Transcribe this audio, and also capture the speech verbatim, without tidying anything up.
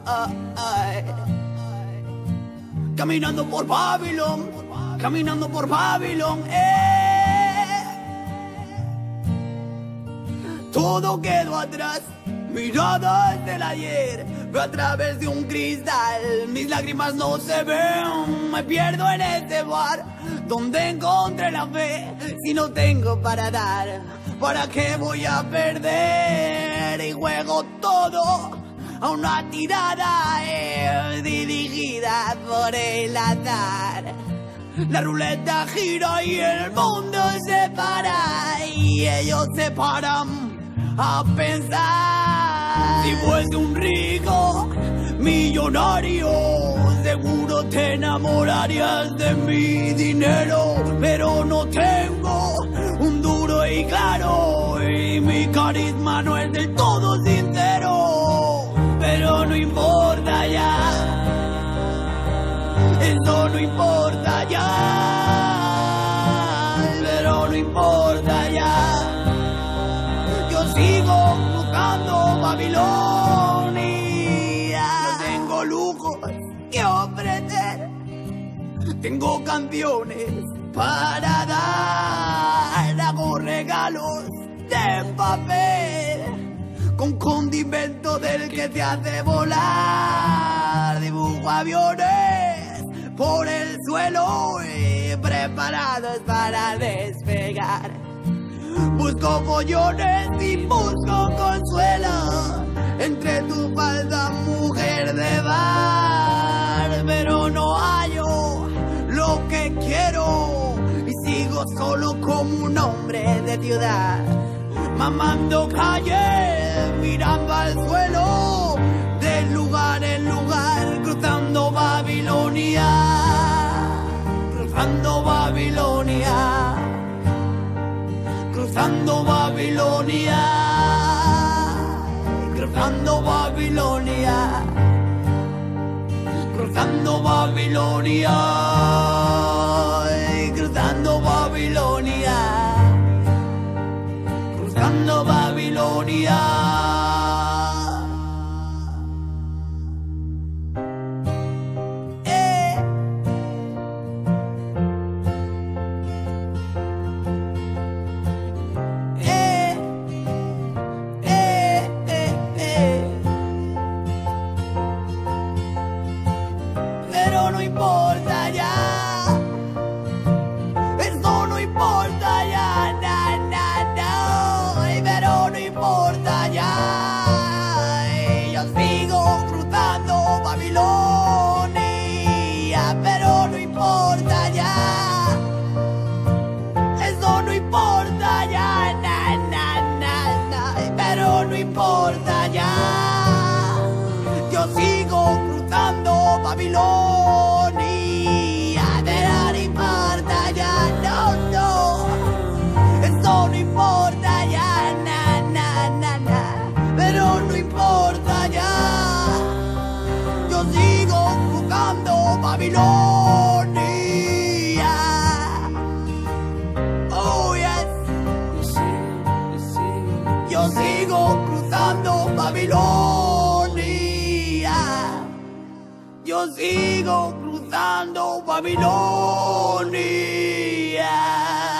Caminando por Babilón, caminando por Babilón, eh. Todo quedó atrás, miradas del ayer. Veo a través de un cristal, mis lágrimas no se ven. Me pierdo en este bar, donde encontré la fe. Si no tengo para dar, ¿para qué voy a perder? Y juego todo a una tirada eh, dirigida por el azar. La ruleta gira y el mundo se para, y ellos se paran a pensar. Si fuese un rico millonario, seguro te enamorarías de mi dinero. Pero no tengo un duro y claro, y mi carisma no es del todo sincero. Pero no importa ya, eso no importa ya, pero no importa ya. Yo sigo buscando Babilonia. No tengo lujos que ofrecer, tengo canciones para dar. Hago regalos de papel con condimento del que te hace volar. Dibujo aviones por el suelo y preparados para despegar. Busco follones y busco consuelo entre tu falsa mujer de bar. Pero no hallo lo que quiero y sigo solo como un hombre de ciudad, mamando calle, mirando al suelo, de lugar en lugar, cruzando Babilonia, cruzando Babilonia, cruzando Babilonia, cruzando Babilonia, cruzando Babilonia, cruzando Babilonia, cruzando Babilonia. Eh. Eh. Eh, eh, eh. Pero no importa ya, eso no importa ya, na, na, na. Pero no importa ya, yo sigo cruzando Babilonia. Pero no importa ya, eso no importa ya, na, na, na, na. Pero no importa ya, yo sigo cruzando Babilonia. Pero no importa ya, no, no, eso no importa ya, na, na, na, na. Pero no importa ya, yo sigo buscando Babilonia. Oh yes, yo sigo cruzando Babilonia. Yo sigo cruzando Babilonia.